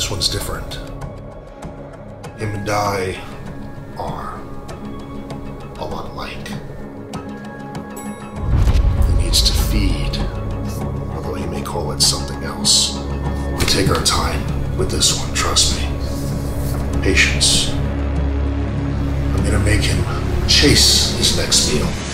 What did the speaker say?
This one's different. Him and I are a lot alike. He needs to feed, although he may call it something else. We'll take our time with this one, trust me. Patience. I'm gonna make him chase his next meal.